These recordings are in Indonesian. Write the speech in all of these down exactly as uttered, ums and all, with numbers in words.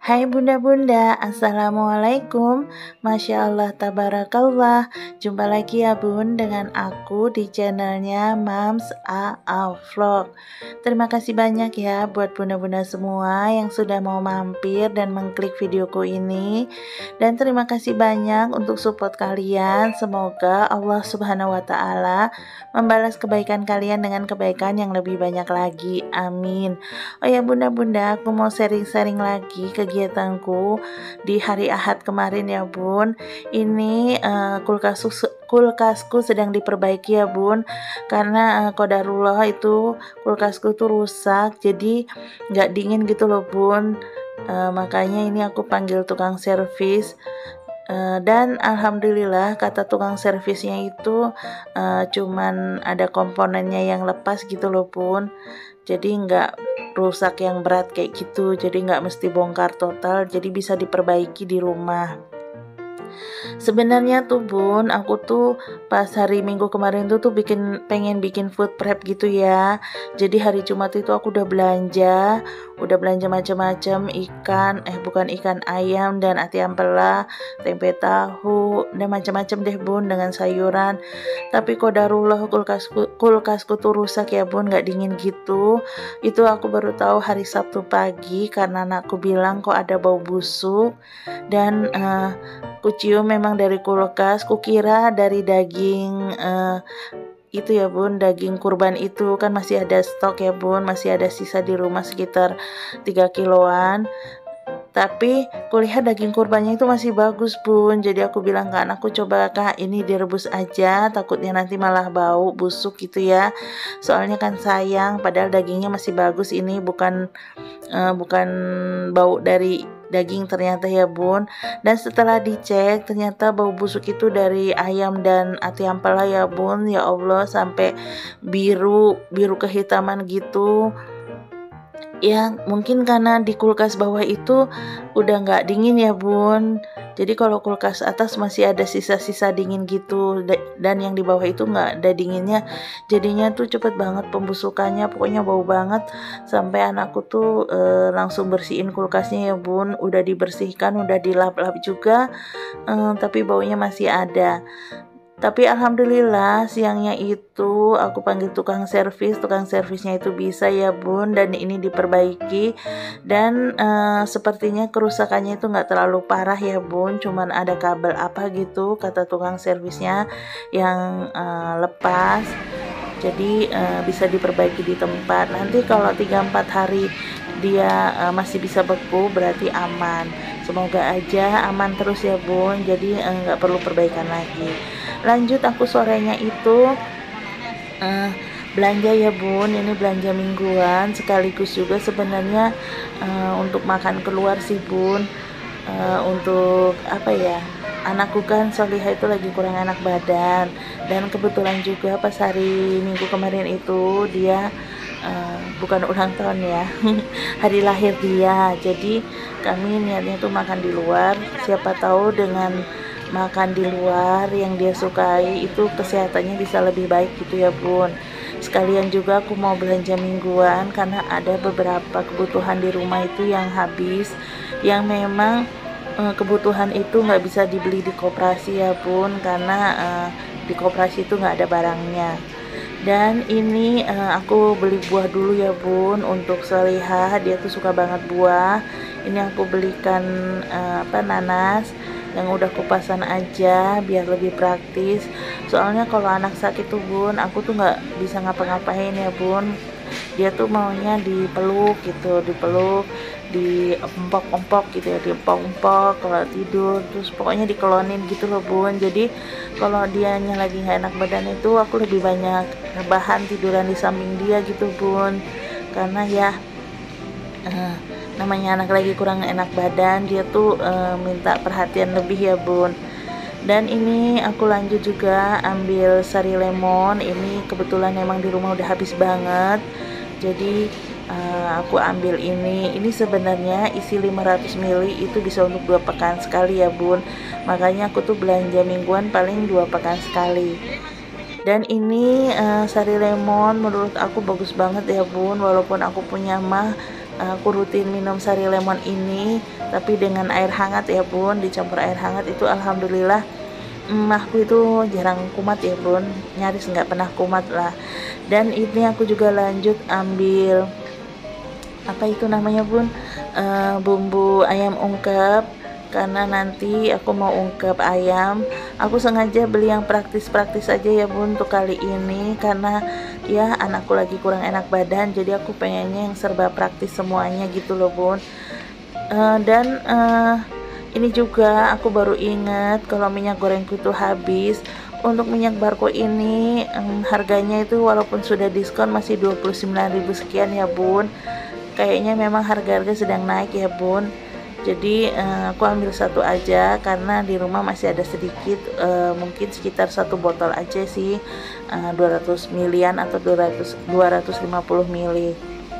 Hai bunda-bunda, assalamualaikum. Masya Allah, tabarakallah. Jumpa lagi ya bun dengan aku di channelnya Mams A A Vlog. Terima kasih banyak ya buat bunda-bunda semua yang sudah mau mampir dan mengklik videoku ini. Dan terima kasih banyak untuk support kalian. Semoga Allah Subhanahu wa Ta'ala membalas kebaikan kalian dengan kebaikan yang lebih banyak lagi. Amin. Oh ya bunda-bunda, aku mau sharing-sharing lagi kegiatanku di hari Ahad kemarin ya bun. Ini uh, kulkas kulkasku sedang diperbaiki ya bun, karena uh, qadarullah itu kulkasku tuh rusak, jadi nggak dingin gitu loh bun. Uh, makanya ini aku panggil tukang servis. Uh, dan alhamdulillah kata tukang servisnya itu uh, cuman ada komponennya yang lepas gitu loh bun, jadi nggak rusak yang berat kayak gitu, jadi nggak mesti bongkar total, jadi bisa diperbaiki di rumah. Sebenarnya tuh bun, aku tuh pas hari Minggu kemarin tuh tuh bikin pengen bikin food prep gitu ya. Jadi hari Jumat itu aku udah belanja, udah belanja macam-macam ikan, eh bukan ikan ayam dan ati ampela, tempe tahu, dan macam-macam deh bun dengan sayuran. Tapi qadarullah kulkasku kulkasku tuh rusak ya bun, nggak dingin gitu. Itu aku baru tahu hari Sabtu pagi karena anakku bilang kok ada bau busuk dan uh, kucium memang dari kulkas, kukira dari daging uh, itu ya bun, daging kurban itu kan masih ada stok ya bun, masih ada sisa di rumah sekitar tiga kiloan. Tapi kulihat daging kurbannya itu masih bagus bun, jadi aku bilang ke anakku, coba kak ini direbus aja, takutnya nanti malah bau busuk gitu ya, soalnya kan sayang, padahal dagingnya masih bagus, ini bukan uh, bukan bau dari daging ternyata ya bun. Dan setelah dicek ternyata bau busuk itu dari ayam dan ati ampela ya bun. Ya Allah, sampai biru biru kehitaman gitu ya, mungkin karena di kulkas bawah itu udah nggak dingin ya bun, jadi kalau kulkas atas masih ada sisa-sisa dingin gitu, dan yang di bawah itu nggak ada dinginnya, jadinya tuh cepet banget pembusukannya, pokoknya bau banget. Sampai anakku tuh e, langsung bersihin kulkasnya ya bun, udah dibersihkan, udah dilap-lap juga, e, tapi baunya masih ada. Tapi alhamdulillah siangnya itu aku panggil tukang servis, tukang servisnya itu bisa ya bun, dan ini diperbaiki. Dan uh, sepertinya kerusakannya itu nggak terlalu parah ya bun, cuman ada kabel apa gitu kata tukang servisnya yang uh, lepas, jadi uh, bisa diperbaiki di tempat. Nanti kalau tiga sampai empat hari dia uh, masih bisa beku berarti aman. Semoga aja aman terus ya bun, jadi nggak uh, perlu perbaikan lagi. Lanjut aku sorenya itu uh, belanja ya bun, ini belanja mingguan sekaligus juga sebenarnya uh, untuk makan keluar sih bun, uh, untuk apa ya, anakku kan Solihah itu lagi kurang enak badan, dan kebetulan juga pas hari Minggu kemarin itu dia uh, bukan ulang tahun ya hari lahir dia, jadi kami niatnya tuh makan di luar, siapa tahu dengan makan di luar yang dia sukai itu kesehatannya bisa lebih baik gitu ya bun. Sekalian juga aku mau belanja mingguan karena ada beberapa kebutuhan di rumah itu yang habis, yang memang eh, kebutuhan itu nggak bisa dibeli di koperasi ya bun, karena eh, di koperasi itu nggak ada barangnya. Dan ini eh, aku beli buah dulu ya bun untuk Solihah, dia tuh suka banget buah. Ini aku belikan eh, apa nanas yang udah kupasan aja biar lebih praktis, soalnya kalau anak sakit tuh bun, aku tuh nggak bisa ngapa-ngapain ya bun, dia tuh maunya dipeluk gitu, dipeluk, diempok-empok gitu ya, diempok-empok kalau tidur, terus pokoknya dikelonin gitu loh bun. Jadi kalau dianya lagi nggak enak badan itu aku lebih banyak rebahan, tiduran di samping dia gitu bun, karena ya uh, namanya anak lagi kurang enak badan, dia tuh e, minta perhatian lebih ya bun. Dan ini aku lanjut juga ambil sari lemon, ini kebetulan emang di rumah udah habis banget, jadi e, aku ambil ini. Ini sebenarnya isi lima ratus mililiter, itu bisa untuk dua pekan sekali ya bun, makanya aku tuh belanja mingguan paling dua pekan sekali. Dan ini e, sari lemon menurut aku bagus banget ya bun, walaupun aku punya mah aku rutin minum sari lemon ini, tapi dengan air hangat ya bun, dicampur air hangat itu alhamdulillah emahku itu jarang kumat ya bun, nyaris nggak pernah kumat lah. Dan ini aku juga lanjut ambil apa itu namanya bun, uh, bumbu ayam ungkep, karena nanti aku mau ungkep ayam. Aku sengaja beli yang praktis-praktis aja ya bun untuk kali ini, karena ya anakku lagi kurang enak badan, jadi aku pengennya yang serba praktis semuanya gitu loh bun. Uh, dan uh, ini juga aku baru ingat kalau minyak gorengku itu habis. Untuk minyak Barco ini um, harganya itu walaupun sudah diskon masih dua puluh sembilan ribu sekian ya bun. Kayaknya memang harga-harga sedang naik ya bun. Jadi uh, aku ambil satu aja karena di rumah masih ada sedikit, uh, mungkin sekitar satu botol aja sih, uh, dua ratus milian atau dua ratus, dua ratus lima puluh mili.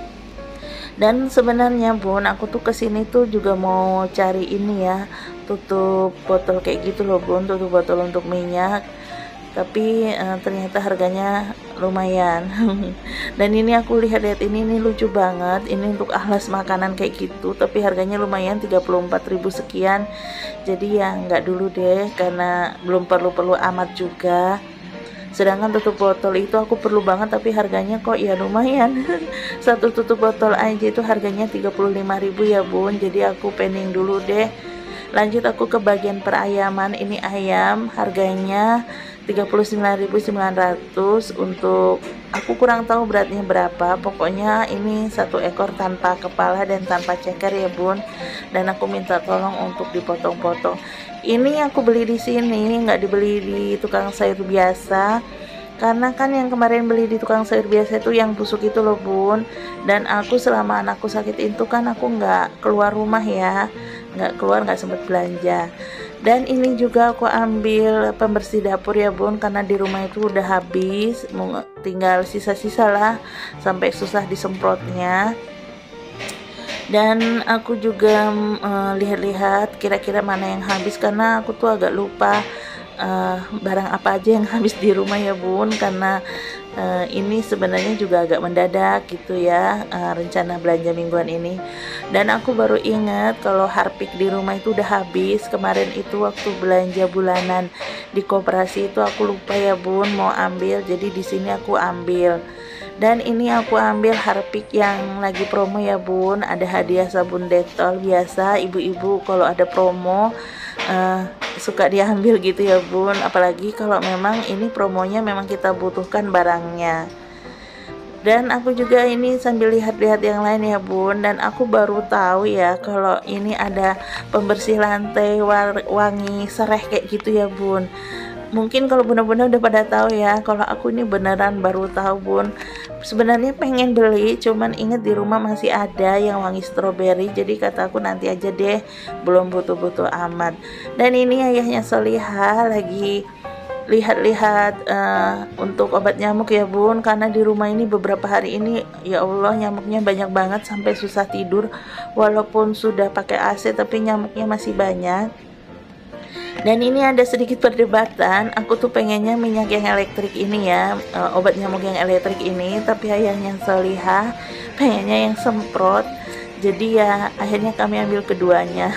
Dan sebenarnya bun, aku tuh kesini tuh juga mau cari ini ya, tutup botol kayak gitu loh bun, tutup botol untuk minyak. Tapi uh, ternyata harganya lumayan. Dan ini aku lihat-lihat ini ini lucu banget, ini untuk alas makanan kayak gitu, tapi harganya lumayan tiga puluh empat ribu sekian. Jadi ya nggak dulu deh, karena belum perlu-perlu amat juga. Sedangkan tutup botol itu aku perlu banget, tapi harganya kok ya lumayan. Satu tutup botol aja itu harganya tiga puluh lima ribu ya bun. Jadi aku pending dulu deh. Lanjut aku ke bagian perayaman. Ini ayam harganya tiga puluh sembilan ribu sembilan ratus, untuk aku kurang tahu beratnya berapa. Pokoknya ini satu ekor tanpa kepala dan tanpa ceker ya bun. Dan aku minta tolong untuk dipotong-potong. Ini aku beli di sini, nggak dibeli di tukang sayur biasa. Karena kan yang kemarin beli di tukang sayur biasa itu yang busuk itu loh bun. Dan aku selama anakku sakit itu kan aku nggak keluar rumah ya, nggak keluar, nggak sempat belanja. Dan ini juga aku ambil pembersih dapur ya bun, karena di rumah itu udah habis, mau tinggal sisa-sisa lah, sampai susah disemprotnya. Dan aku juga uh, lihat-lihat kira-kira mana yang habis, karena aku tuh agak lupa uh, barang apa aja yang habis di rumah ya bun, karena uh, ini sebenarnya juga agak mendadak gitu ya, uh, rencana belanja mingguan ini. Dan aku baru ingat kalau harpik di rumah itu udah habis. Kemarin itu waktu belanja bulanan di koperasi itu aku lupa ya bun mau ambil, jadi di sini aku ambil. Dan ini aku ambil harpik yang lagi promo ya bun, ada hadiah sabun detol. Biasa ibu-ibu kalau ada promo uh, suka diambil gitu ya bun, apalagi kalau memang ini promonya memang kita butuhkan barangnya. Dan aku juga ini sambil lihat-lihat yang lain ya bun, dan aku baru tahu ya kalau ini ada pembersih lantai wangi sereh kayak gitu ya bun. Mungkin kalau bunda-bunda udah pada tahu ya, kalau aku ini beneran baru tahu bun. Sebenarnya pengen beli, cuman inget di rumah masih ada yang wangi stroberi, jadi kata aku nanti aja deh, belum butuh-butuh amat. Dan ini ayahnya Solihah lagi lihat-lihat uh, untuk obat nyamuk ya bun, karena di rumah ini beberapa hari ini ya Allah nyamuknya banyak banget sampai susah tidur. Walaupun sudah pakai A C tapi nyamuknya masih banyak. Dan ini ada sedikit perdebatan, aku tuh pengennya minyak yang elektrik ini ya, uh, obat nyamuk yang elektrik ini, tapi ayahnya Solihah pengennya yang semprot. Jadi ya akhirnya kami ambil keduanya.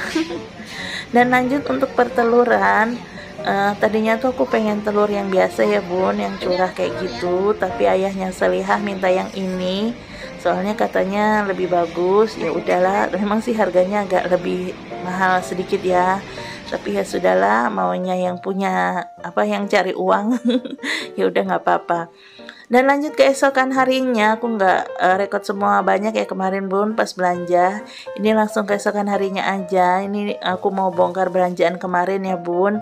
Dan lanjut untuk perteluran. Uh, tadinya tuh aku pengen telur yang biasa ya bun, yang curah kayak gitu, tapi ayahnya Solihah minta yang ini, soalnya katanya lebih bagus. Ya udahlah, memang sih harganya agak lebih mahal sedikit ya, tapi ya sudahlah, maunya yang punya apa, yang cari uang. Ya udah nggak apa-apa. Dan lanjut keesokan harinya, aku nggak uh, rekod semua banyak ya kemarin bun pas belanja. Ini langsung keesokan harinya aja. Ini aku mau bongkar belanjaan kemarin ya bun.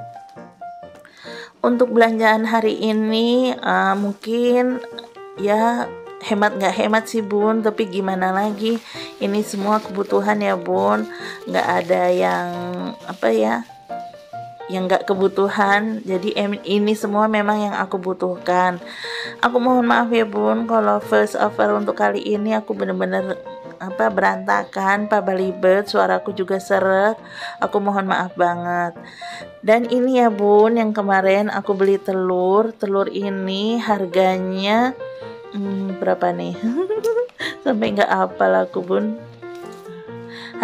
Untuk belanjaan hari ini uh, mungkin ya hemat nggak hemat sih bun, tapi gimana lagi, ini semua kebutuhan ya bun, nggak ada yang apa ya, yang nggak kebutuhan. Jadi ini semua memang yang aku butuhkan. Aku mohon maaf ya bun kalau first offer untuk kali ini aku bener-bener apa berantakan, pabalibet, suaraku juga seret. Aku mohon maaf banget. Dan ini ya bun, yang kemarin aku beli telur. Telur ini harganya hmm, berapa nih? Sampai nggak hafal aku bun.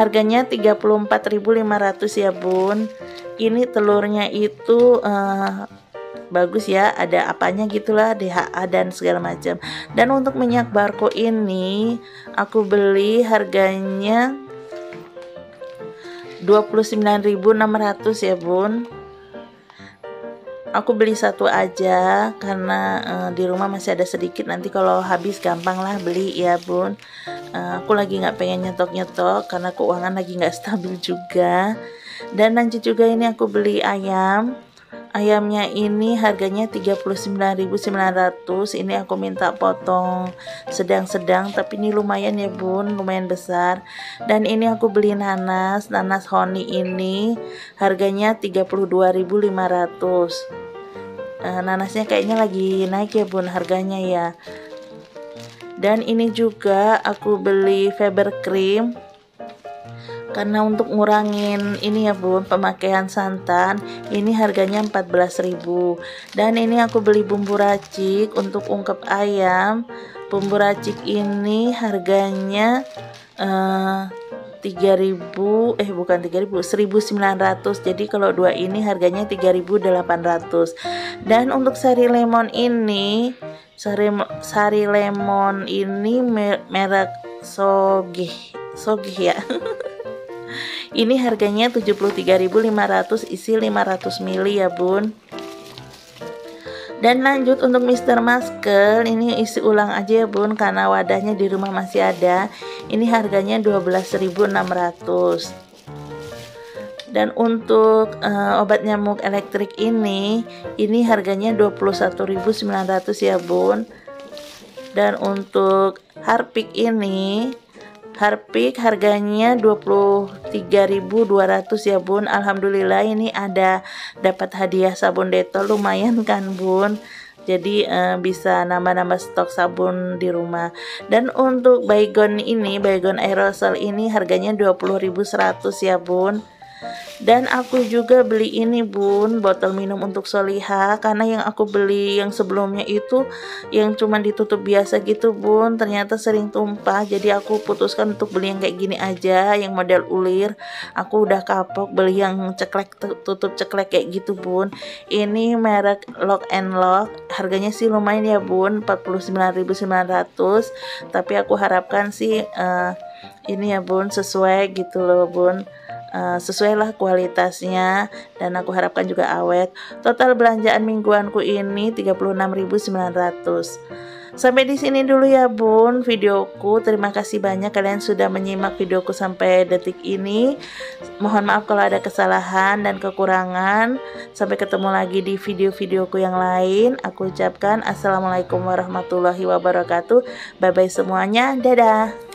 harganya tiga puluh empat ribu lima ratus ya bun. Ini telurnya itu uh, bagus ya, ada apanya gitulah, D H A dan segala macam. Dan untuk minyak Barco ini aku beli harganya dua puluh sembilan ribu enam ratus ya bun. Aku beli satu aja karena uh, di rumah masih ada sedikit, nanti kalau habis gampang lah beli ya bun. Uh, aku lagi nggak pengen nyetok-nyetok karena keuangan lagi nggak stabil juga. Dan lanjut juga ini aku beli ayam. Ayamnya ini harganya tiga puluh sembilan ribu sembilan ratus. Ini aku minta potong sedang-sedang, tapi ini lumayan ya bun, lumayan besar. Dan ini aku beli nanas, nanas honey ini harganya tiga puluh dua ribu lima ratus. uh, Nanasnya kayaknya lagi naik ya bun harganya ya. Dan ini juga aku beli Faber cream karena untuk ngurangin ini ya bun, pemakaian santan. Ini harganya empat belas ribu. Dan ini aku beli bumbu racik untuk ungkep ayam. Bumbu racik ini harganya uh, tiga ribu, eh bukan tiga ribu, seribu sembilan ratus. Jadi kalau dua ini harganya tiga ribu delapan ratus. Dan untuk sari lemon ini, sari sari lemon ini merek Sogih, Sogih ya. Ini harganya tujuh puluh tiga ribu lima ratus, isi lima ratus mililiter ya bun. Dan lanjut untuk Mister Muscle, ini isi ulang aja ya bun karena wadahnya di rumah masih ada. Ini harganya dua belas ribu enam ratus. Dan untuk uh, obat nyamuk elektrik ini, ini harganya dua puluh satu ribu sembilan ratus ya bun. Dan untuk Harpic ini, Harpic harganya dua puluh tiga ribu dua ratus ya bun. Alhamdulillah ini ada dapat hadiah sabun Dettol, lumayan kan bun. Jadi uh, bisa nambah-nambah stok sabun di rumah. Dan untuk Baygon ini, Baygon aerosol ini harganya dua puluh ribu seratus ya bun. Dan aku juga beli ini bun, botol minum untuk Soliha, karena yang aku beli yang sebelumnya itu yang cuma ditutup biasa gitu bun, ternyata sering tumpah. Jadi aku putuskan untuk beli yang kayak gini aja, yang model ulir. Aku udah kapok beli yang ceklek, tutup ceklek kayak gitu bun. Ini merek Lock and Lock, harganya sih lumayan ya bun, empat puluh sembilan ribu sembilan ratus. Tapi aku harapkan sih uh, ini ya bun sesuai gitu loh bun. Uh, sesuai lah kualitasnya, dan aku harapkan juga awet. Total belanjaan mingguanku ini tiga puluh enam ribu sembilan ratus. Sampai di sini dulu ya bun videoku. Terima kasih banyak kalian sudah menyimak videoku sampai detik ini. Mohon maaf kalau ada kesalahan dan kekurangan. Sampai ketemu lagi di video-videoku yang lain. Aku ucapkan assalamualaikum warahmatullahi wabarakatuh. Bye bye semuanya, dadah.